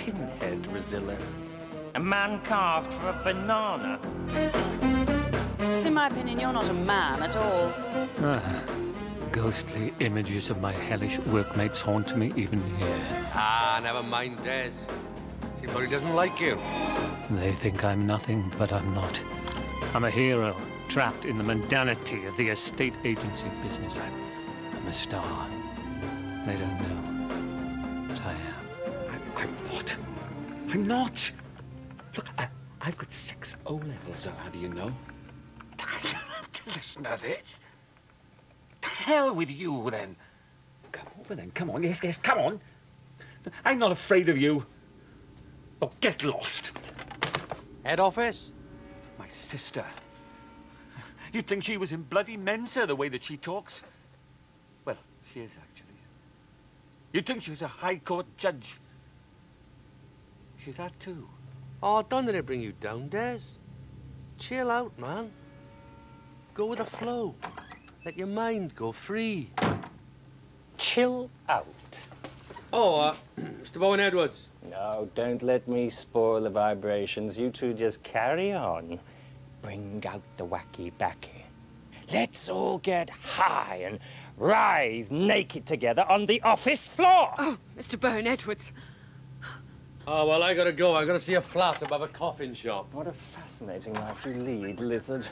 pinhead, Rosillo. A man carved for a banana. In my opinion, you're not a man at all. Ghostly images of my hellish workmates haunt me even here. Ah, never mind, Des. She probably doesn't like you. They think I'm nothing, but I'm not. I'm a hero, trapped in the mundanity of the estate agency business. I'm a star. They don't know what I am. I'm not. I'm not. Look, I've got 6 O-levels, I'll have you know. I don't have to listen to this. The hell with you, then. Come over, then. Come on. Yes, come on. I'm not afraid of you. Oh, get lost. Head office? My sister. You'd think she was in bloody Mensa, the way that she talks. Well, she is, actually. You'd think she was a High Court judge. She's that, too. Oh, don't let it bring you down, Des. Chill out, man. Go with the flow. Let your mind go free. Chill out. Oh, Mr. Bowen Edwards. No, don't let me spoil the vibrations. You two just carry on. Bring out the wacky-backy. Let's all get high and writhe naked together on the office floor. Oh, Mr. Bowen Edwards. Oh, well, I gotta go. I gotta see a flat above a coffin shop. What a fascinating life you lead, lizard.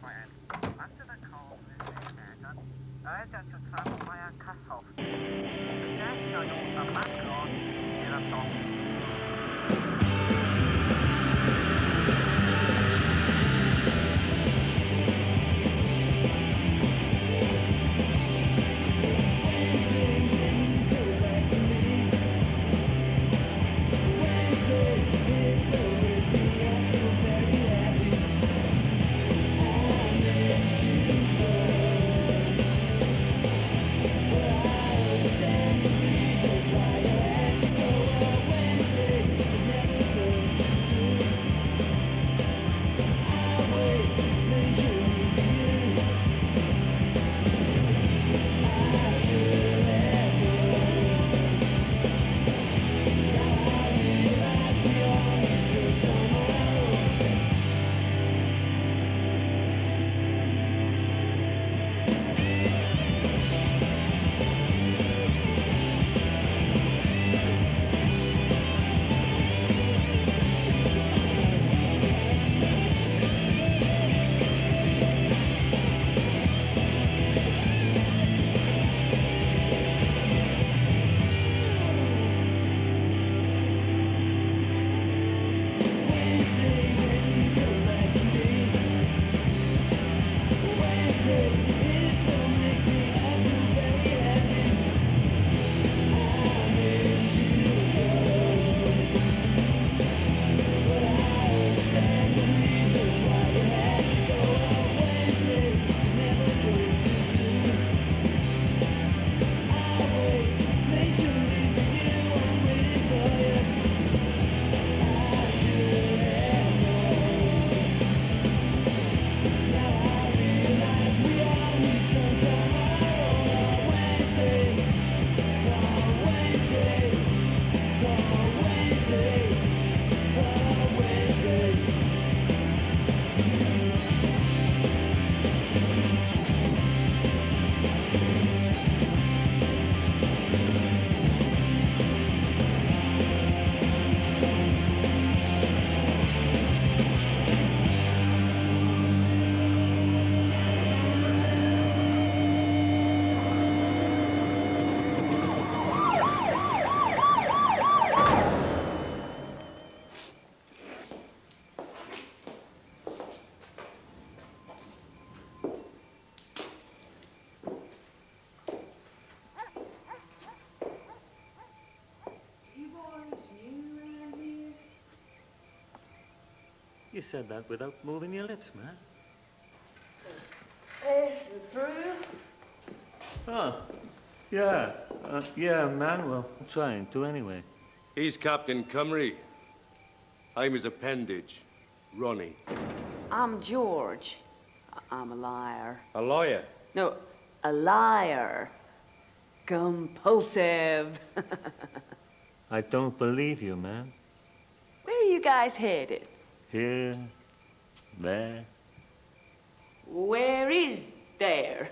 You said that without moving your lips, man. Yes, through. Oh, yeah. Yeah, man, well, I'm trying to anyway. He's Captain Cymru. I'm his appendage, Ronnie. I'm George. I'm a liar. A lawyer? No, a liar. Compulsive. I don't believe you, man. you guys headed? Here, there. Where is there?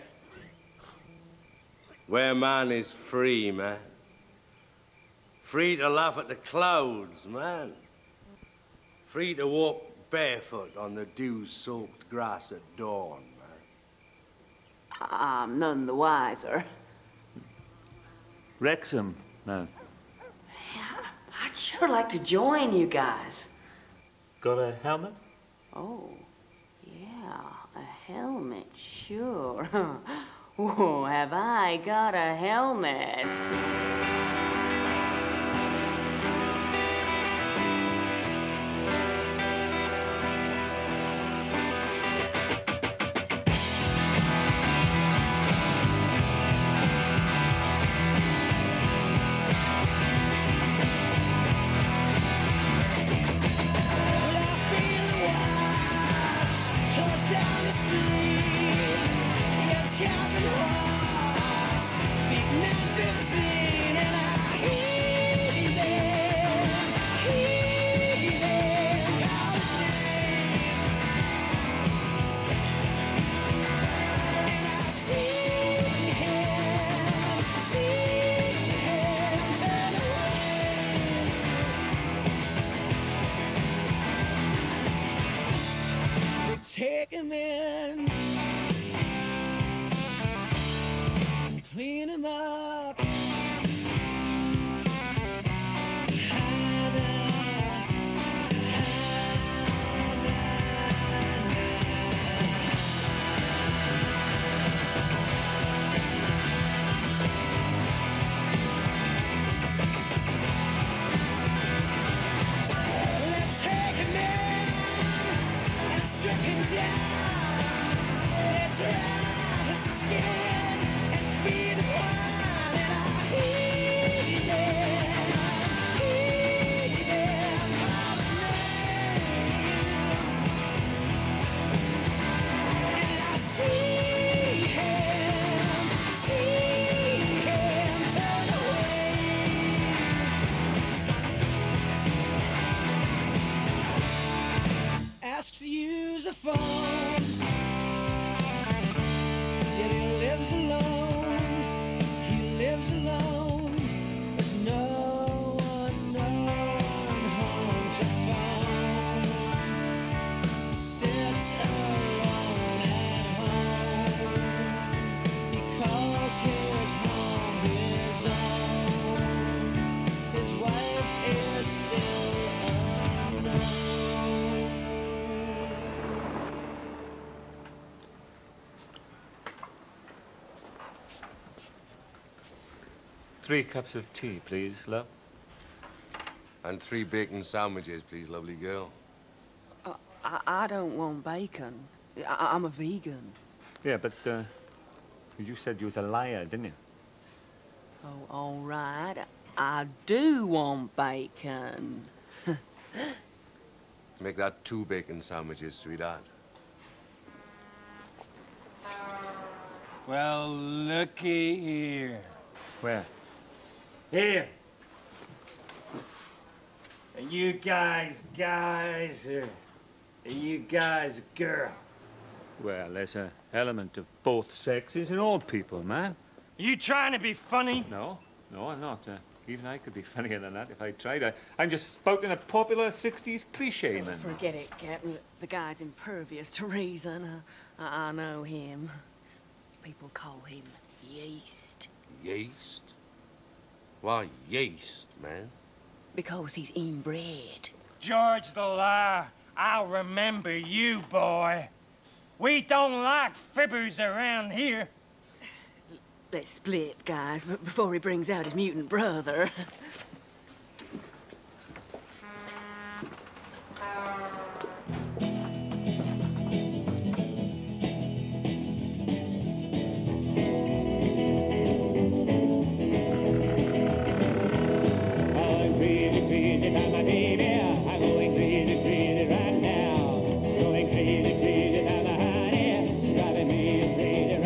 Where man is free, man. Free to laugh at the clouds, man. Free to walk barefoot on the dew-soaked grass at dawn, man. I'm none the wiser. Wrexham, man. I'd sure like to join you guys. Got a helmet? Oh, yeah, a helmet, sure. Oh, have I got a helmet? Take him in, clean him up, let's take him in and strip him down. Dry his skin and feed him wine, and I heed him call his name, and I see him turn away, asks to use the phone. Lives alone, he lives alone. There's no one home to phone. Sits alone at home. He calls his home his own. His wife is still unknown. Three cups of tea, please, love. And 3 bacon sandwiches, please, lovely girl. I don't want bacon. I'm a vegan. Yeah, but you said you was a liar, didn't you? Oh, all right. I do want bacon. Make that 2 bacon sandwiches, sweetheart. Well, looky here. Where? Here. Are you guys guys, or are you guys girl? Well, there's an element of both sexes in all people, man. Are you trying to be funny? No, I'm not. Even I could be funnier than that if I tried. I'm just spouting a popular 60s cliche, man. Forget it, Captain. The guy's impervious to reason. I know him. People call him Yeast. Yeast? Why, yeast, man? Because he's inbred. George the Liar, I'll remember you, boy. We don't like fibbers around here. Let's split, guys, but before he brings out his mutant brother.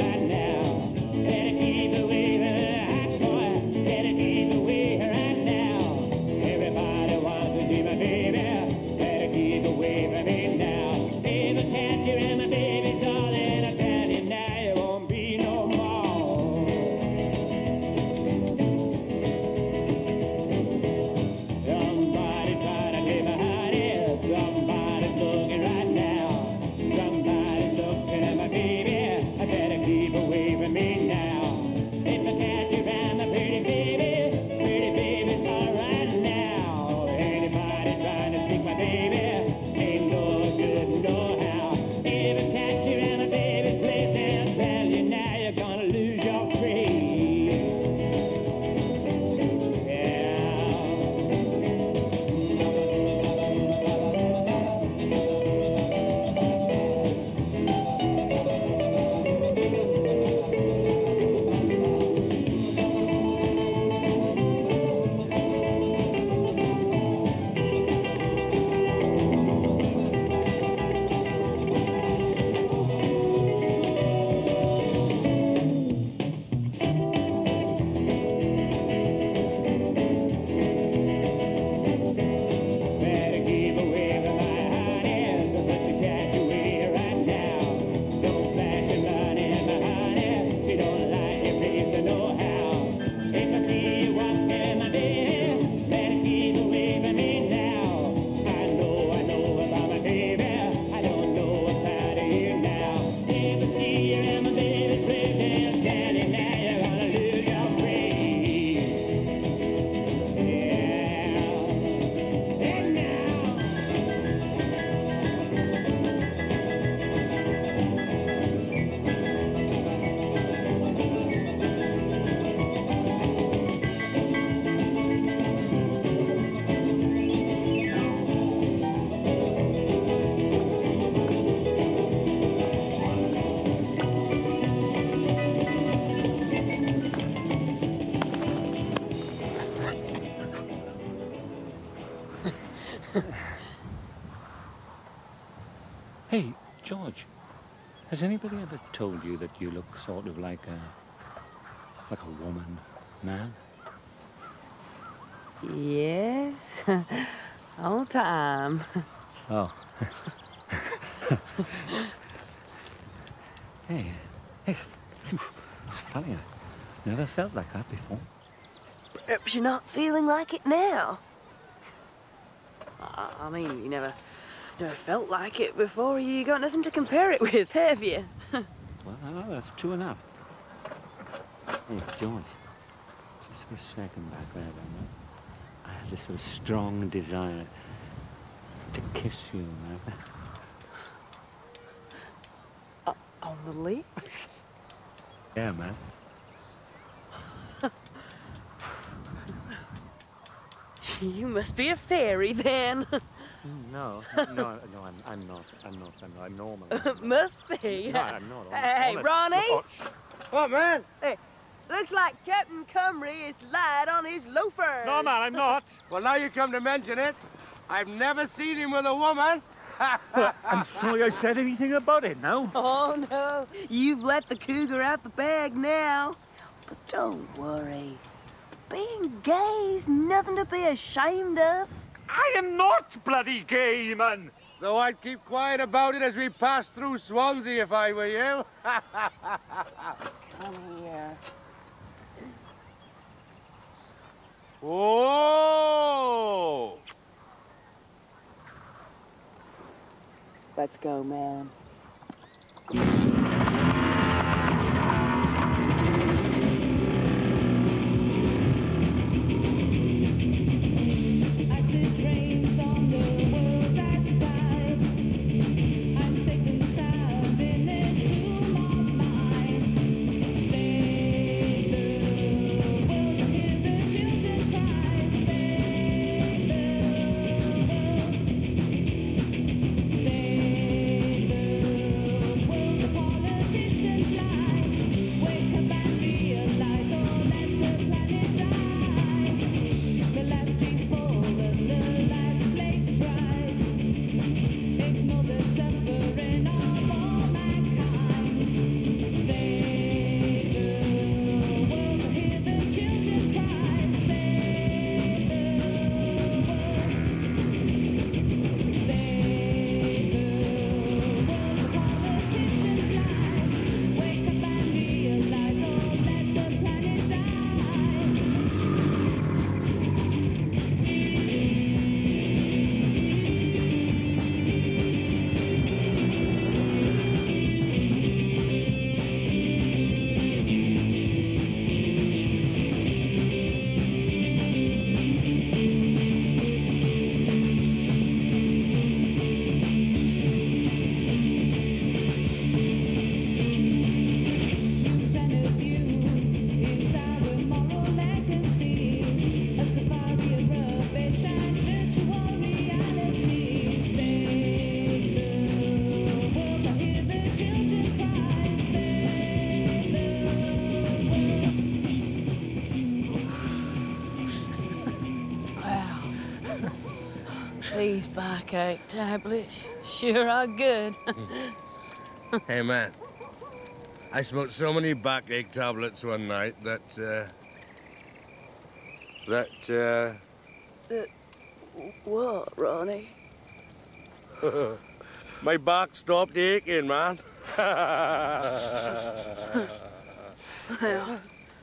Right now. George, has anybody ever told you that you look sort of like a woman, man? Yes, all time. Oh. Hey, it's funny. I never felt like that before. Perhaps you're not feeling like it now. I mean, you never felt like it before. You got nothing to compare it with, have you? Well, that's true enough. Hey, George, just for a second back there, then, I had this sort of strong desire to kiss you, man. On the lips? Yeah, man. You must be a fairy, then. No, I'm not. I'm normal. Must be. No, I'm not. Hey, honest. Ronnie. Oh, What, man? Hey, looks like Captain Cumry is light on his loafers. no, man, I'm not. Well, now you come to mention it, I've never seen him with a woman. I'm sorry I said anything about it now. Oh, no. You've let the cougar out the bag now. But don't worry. Being gay's nothing to be ashamed of. I am not bloody gay, man. Though I'd keep quiet about it as we pass through Swansea if I were you. Come here. Whoa! Let's go, man. Acid rains on the world outside. I'm safe and sound in this tomb of mine. Save the world, hear the children cry. Save the world. Save the world, the politicians lie. Wake up and realize, or let the planet die. The last tree fallen, the last slave tried. Ignore the suffering of all mankind. Save the world, hear the children cry. Save the world. Save the world, the politicians lie. Wake up and realize, or let the planet die. And abuse is our moral legacy. A safari of rubbish and virtual reality. Save the world, I hear the children cry. Save the world. Wow. These backache tablets sure are good. Hey, man. I smoked so many backache tablets one night that, What, Ronnie? my back stopped aching, man. Well,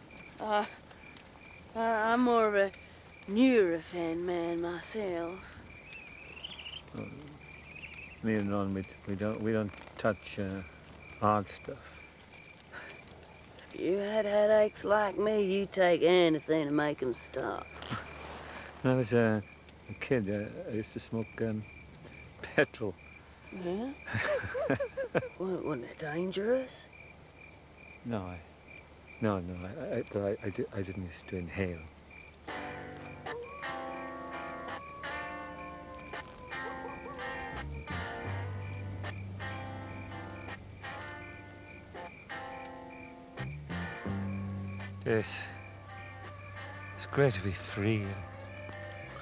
I'm more of a Nurofen man myself. Me and Ron, we don't touch hard stuff. If you had headaches like me, you'd take anything to make them stop. When I was a kid, I used to smoke petrol. Yeah? Wasn't it dangerous? No, I didn't used to inhale. It's great to be free.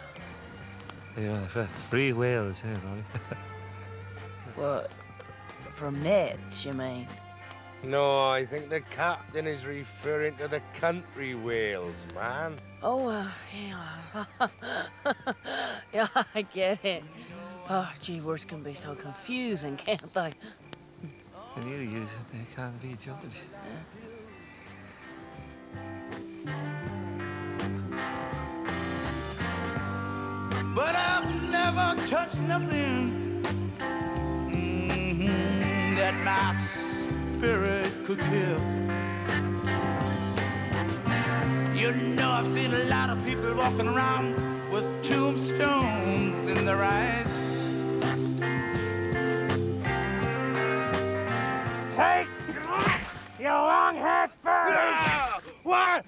You know, free whales, eh, Ronnie? What? from nets, you mean? No, I think the captain is referring to the country whales, man. Oh, yeah. Yeah, I get it. Oh, gee, words can be so confusing, can't they? The theory is that they can't be judged. But I've never touched nothing that my spirit could kill. You know, I've seen a lot of people walking around with tombstones in their eyes. Take your long-haired bird! What?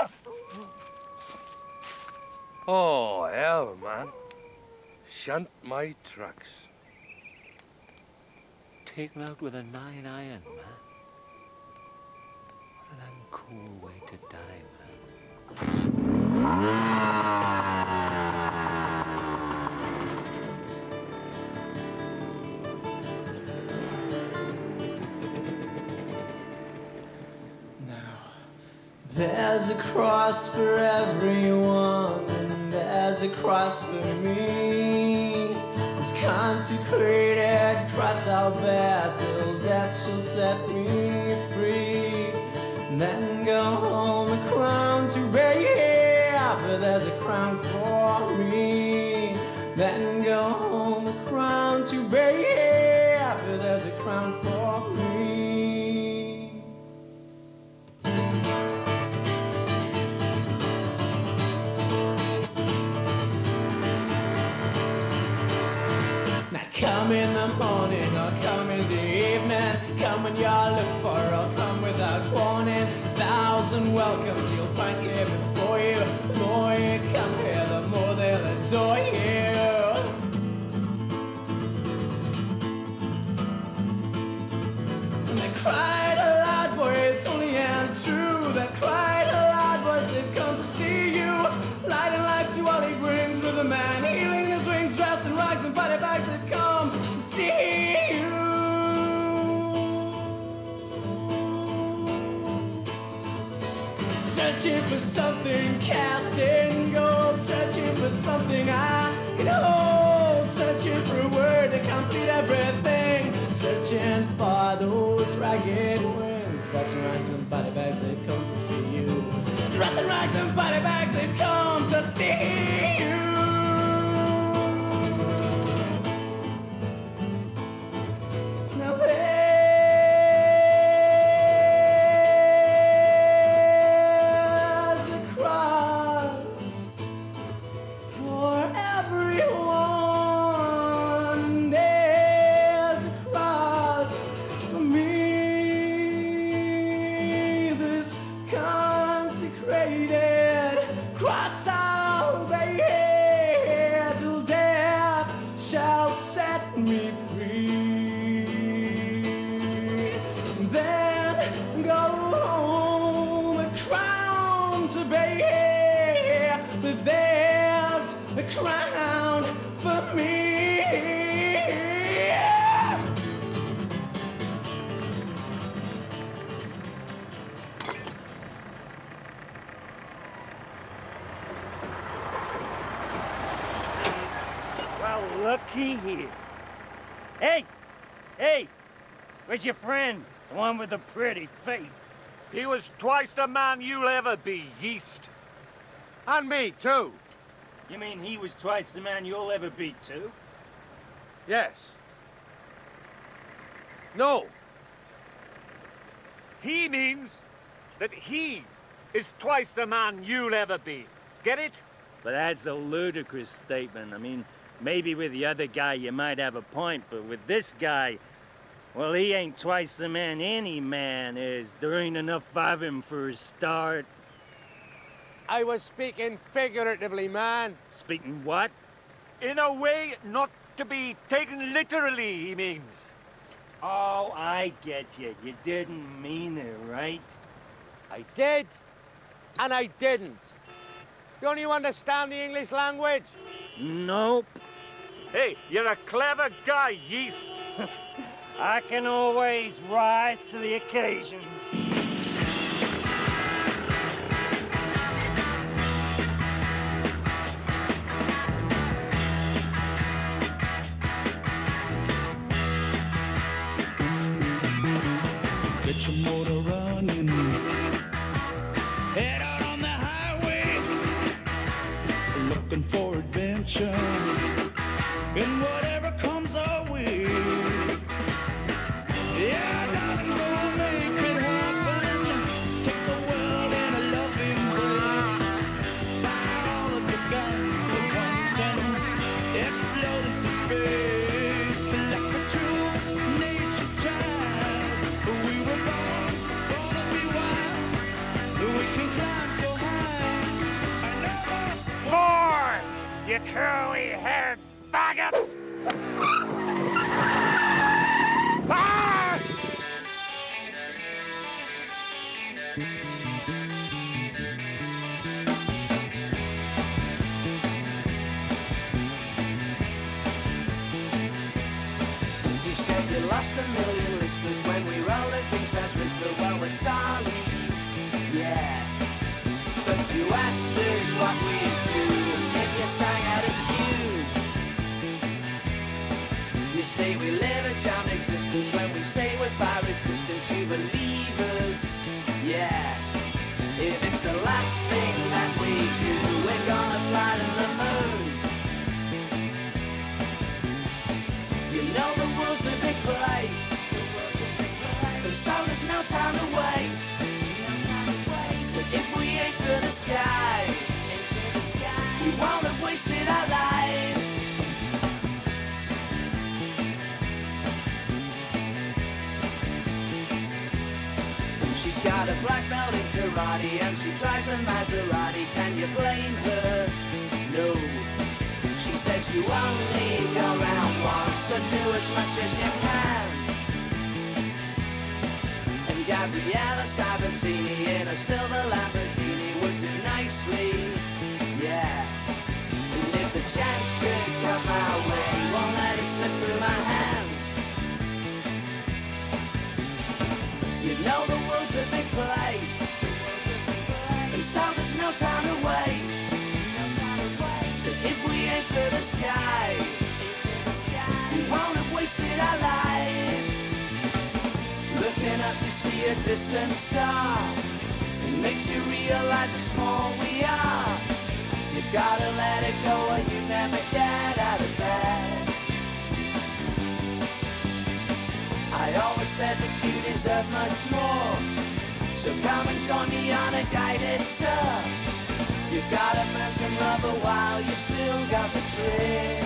Oh, hell, man. Shunt my tracks. Taken out with a 9 iron, man. What an uncool way to die, There's a cross for everyone, and there's a cross for me. This consecrated cross I'll bear till death shall set me free. And then go home a crown to bear, for there's a crown for me. Then go home a crown to bear, for there's a crown for me. Come in the morning or come in the evening. Come when you're looked for or come without warning. 1,000 welcomes you'll find here before you. The more you come here, the more they'll adore you. And they cried aloud, boys, only and true. They cried aloud, boys, they've come to see you. Light and life to all he brings with a man healing his wings, dressed in rags and body bags. They've come to see you. Searching for something cast in gold, searching for something I can hold, searching for a word to complete everything, searching for those ragged wings. Dressed in rags and body bags, they've come to see you. Dressed in rags and body bags, they've come to see you. Now there's a cross for everyone. There's a cross for me. This consecrated cross I'll bear till death shall set me free. Then go home a crown to bear, but there's a crown for me. Well, looky here. Hey! Hey! Where's your friend? The one with the pretty face. He was twice the man you'll ever be, Yeast. And me, too. You mean he was twice the man you'll ever be, too? Yes. No. He means that he is twice the man you'll ever be. Get it? But that's a ludicrous statement. I mean, maybe with the other guy you might have a point, but with this guy, well, he ain't twice the man any man is. There ain't enough of him for a start. I was speaking figuratively, man. Speaking what? In a way not to be taken literally, he means. Oh, I get you. You didn't mean it, right? I did, and I didn't. Don't you understand the English language? Nope. Hey, you're a clever guy, Yeast. I can always rise to the occasion. Get your motor running. Head out on the highway, looking for adventure. And whatever comes our way. Yeah, darling, go make it happen. Take the world in a loving embrace. Fire all of your guns at once and explode into space. Like a true nature's child, we were born to be wild. We can climb so high. I know. More, you curly-haired faggots! Ah! You said you lost 1,000,000 listeners when we rolled a king size Whistler. Well, we're sorry, yeah. But you asked us what we'd do if you sang out of tune. You say we live a charmed existence when we say we're fire resistant. You believe us, yeah. If it's the last thing that we do, we're gonna fly to the moon. You know the world's a big place, and so there's no time to waste. But if we aim for the sky, we won't have wasted our lives. She's got a black belt in karate and she drives a Maserati. Can you blame her? No. She says you only go round once, so do as much as you can. And Gabriella Sabatini in a silver Lamborghini would do nicely, yeah. And if the chance should come my way, won't let it slip through my hands. You know the world's a big place, and so there's no time to waste. So if we aim for the sky, we won't have wasted our lives. Looking up you see a distant star, it makes you realize how small we are. You've gotta let it go or you never get out of bed. I always said that you deserve much more, so come and join me on a guided tour. You've gotta burn some rubber while you've still got the trick.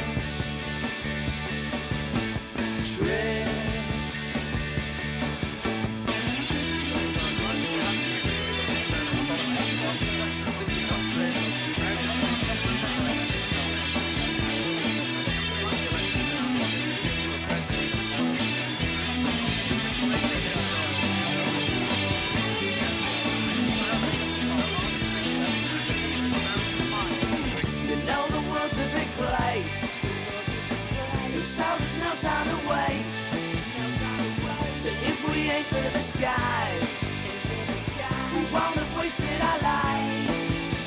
Time to waste. So if we aim for the sky, we won't have wasted our lives.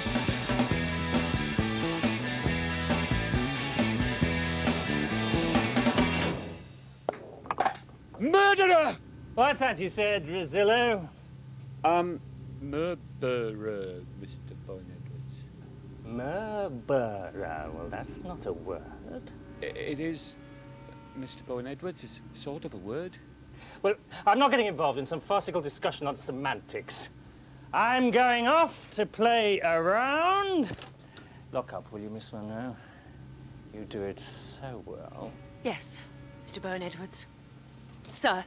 Murderer! What's that you said, Rosillo? Murderer, Mr. Boyne Edwards. Murderer. Well, that's not a word. It is, Mr. Boyne Edwards, is sort of a word. Well, I'm not getting involved in some farcical discussion on semantics. I'm going off to play around. Lock up, will you, Miss Monroe? You do it so well. Yes, Mr. Boyne Edwards. Sir.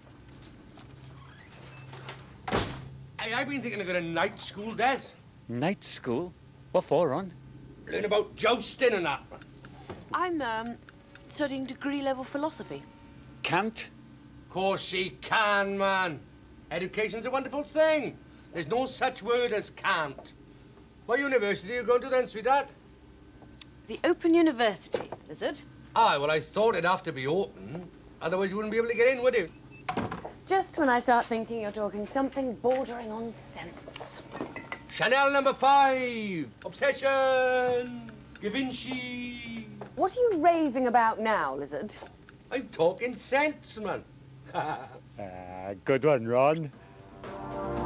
Hey, I've been thinking of going to night school, Des. Night school? What for, Ron? Learn about jousting and that. I'm, studying degree-level philosophy. Can't? Course she can, man. Education's a wonderful thing. There's no such word as can't. What university are you going to then, sweetheart? The Open University, is it? Aye, well, I thought it'd have to be open. Otherwise you wouldn't be able to get in, would you? Just when I start thinking you're talking something bordering on sense. Chanel number 5. Obsession. Givenchy. What are you raving about now, Lizard? I'm talking sense, man. Good one, Ron.